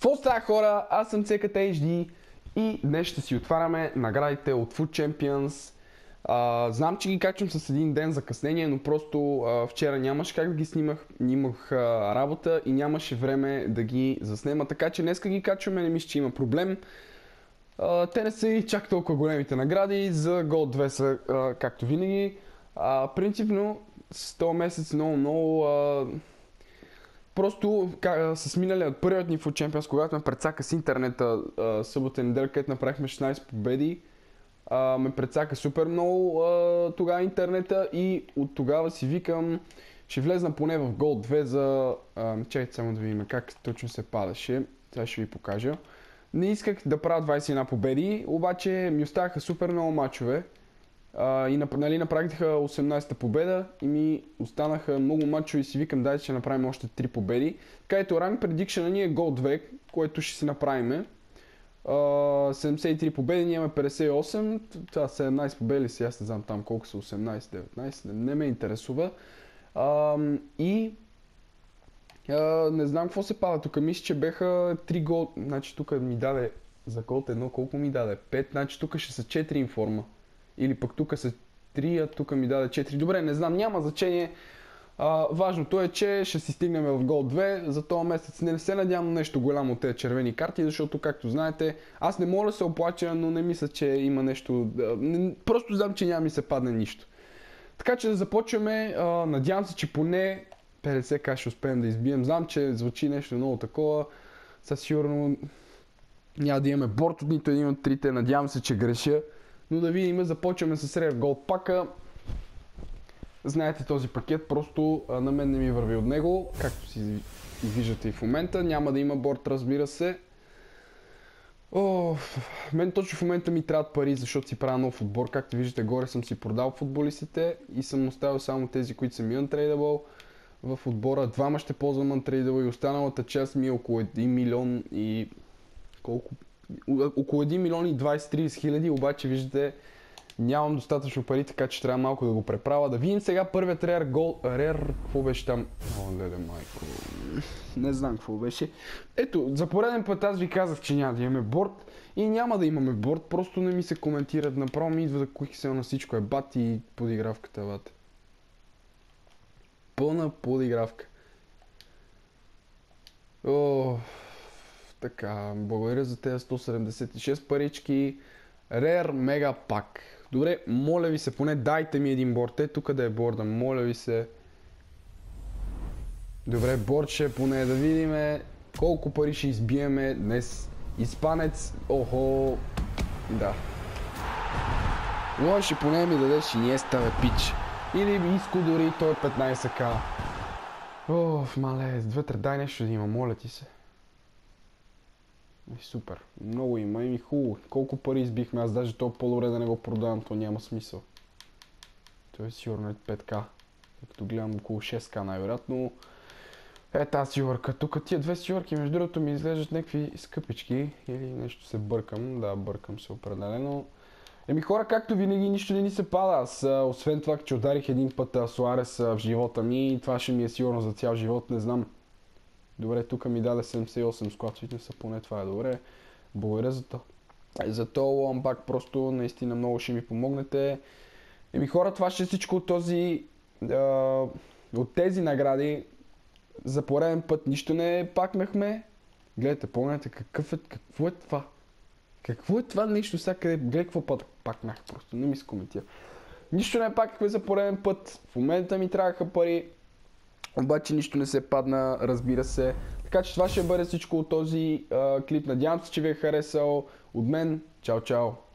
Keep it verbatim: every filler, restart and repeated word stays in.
Какво става, хора? Аз съм Цекът ейч ди и днес ще си отваряме наградите от Food Champions. А, знам, че ги качвам с един ден закъснение, но просто а, вчера нямаше как да ги снимах, имах а, работа и нямаше време да ги заснема, така че днеска ги качваме, не мисля, че има проблем. А, те не са и чак толкова големите награди, за Gold две са а, както винаги. А, принципно с този месец много, много а, просто как, с миналия от първият ни Food Champions, когато ме прецака с интернета а, събота и неделя, където направихме шестнайсет победи, а, ме прецака супер много а, тогава интернета и от тогава си викам, ще влезна поне в Gold две за... А, чакайте само да видим как точно се падаше, сега ще ви покажа. Не исках да правя двайсет и една победи, обаче ми оставаха супер много мачове. Uh, и нали, направиха осемнайсета победа и ми останаха много мачове и си викам, дайте ще направим още три победи. Така ето ранг предикшена ни е Gold две, което ще си направим. Uh, седемдесет и три победи, ние имаме петдесет и осем, това седемнайсет победи си, аз не знам там колко са, осемнайсет, деветнайсет, не ме интересува. Uh, и uh, не знам какво се пада тук, мисля, че беха три гол, значи тук ми даде за Gold едно, колко ми даде? пет, значи тук ще са четири информа. Или пък тук са три, а тук ми даде четири. Добре, не знам, няма значение. А, важното е, че ще си стигнем в Gold две за този месец. Не се надявам нещо голямо от тези червени карти, защото, както знаете, аз не мога да се оплача, но не мисля, че има нещо... Просто знам, че няма ми се падне нищо. Така че да започваме. А, надявам се, че поне петдесет ка ще успеем да избием. Знам, че звучи нещо много такова. Със сигурно няма да имаме борт от нито един от трите. Надявам се, че греша. Но да видим, започваме с Rare Gold пака. Знаете този пакет, просто а, на мен не ми върви от него, както си виждате и в момента. Няма да има борт, разбира се. О, мен точно в момента ми трябват пари, защото си правя нов отбор. Както виждате, горе съм си продал футболистите и съм оставил само тези, които са ми untradeable. В отбора двама ще ползвам untradeable и останалата част ми е около един милион и... колко? Около един милион и двайсет до трийсет хиляди, обаче виждате нямам достатъчно пари, така че трябва малко да го преправя. Да видим сега първият Rare Gold... Rare... Какво беше там? О, леле майко... Не знам какво беше. Ето, за пореден път аз ви казах, че няма да имаме борт и няма да имаме борт, просто не ми се коментират. Направо ми идва да кухи на всичко е бат и подигравката бат. Пълна подигравка. О... Така, благодаря за тези сто седемдесет и шест парички. Rare Mega Pack. Добре, моля ви се, поне дайте ми един борд. Е, тук да е борда, моля ви се. Добре, бордче, поне да видим колко пари ще избиеме днес. Испанец, охо, да. Можеше поне ми дадеш и ние ставе пич. Или Иско дори, той е петнайсет ка. Оф, мале, вътре дай нещо да има, моля ти се. Супер, много има и хубаво. Колко пари избихме, аз даже то по-добре да не го продавам, то няма смисъл. То е сигурно е пет ка, като гледам около шест ка най-вероятно. Е тази сигурка, тук тия две сигурки между другото ми изглеждат някакви скъпички или нещо се бъркам, да бъркам се определено. Еми хора, както винаги нищо не ни се пада, аз освен това, че ударих един път Суарес в живота ми, това ще ми е сигурно за цял живот, не знам. Добре, тук ми даде седемдесет и осем склад фитнеса, поне това е добре. Благодаря за то. За то ламбак просто наистина много ще ми помогнете. Еми хора, това ще е всичко от този... А, от тези награди. За пореден път нищо не пакнахме. Гледайте, помните какъв е... Какво е това? Какво е това нещо сега къде... Гледай какво път пакнах, просто не ми се коментира. Нищо не пакнахме за пореден път. В момента ми трябваха пари. Обаче нищо не се падна, разбира се. Така че това ще бъде всичко от този а, клип. Надявам се, че ви е харесал. От мен, чао, чао!